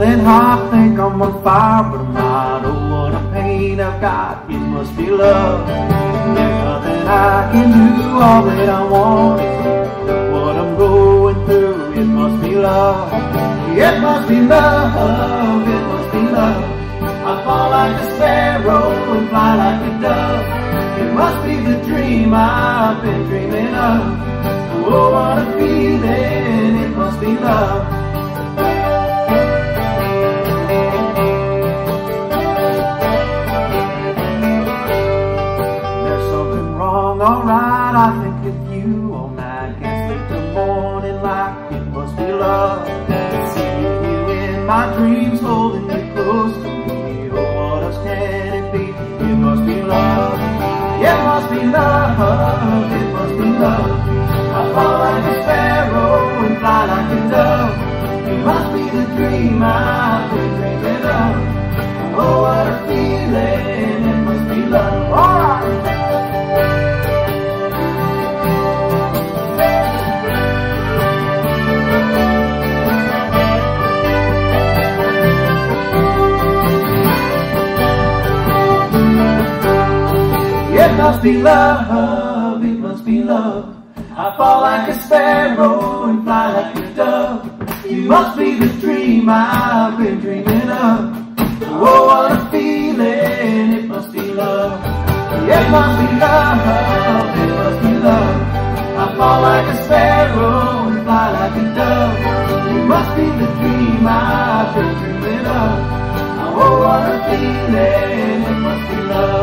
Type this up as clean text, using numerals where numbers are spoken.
Feeling hot, think I'm on fire, but I'm not. Oh, what a pain I've got, it must be love. There's nothing I can do, all that I want is you. What I'm going through, it must be love. It must be love, it must be love. I fall like a sparrow and fly like a dove. It must be the dream I've been dreaming of. Oh, what a feeling, it must be love. Alright, I think of you all night. Can't sleep till morning like it must be love. Seeing you in my dreams, holding you close to me. Oh, what else can it be? It must be love. It must be love. It must be love. I fall like a sparrow and fly like a dove. It must be the dream I've been dreaming of. Oh, what a feeling. It must be love. Alright. It must be love, it must be love. I fall like a sparrow and fly like a dove. You must be the dream I've been dreaming of. Oh, what a feeling, it must be love. It must be love, it must be love. I fall like a sparrow and fly like a dove. You must be the dream I've been dreaming of. Oh, what a feeling, it must be love.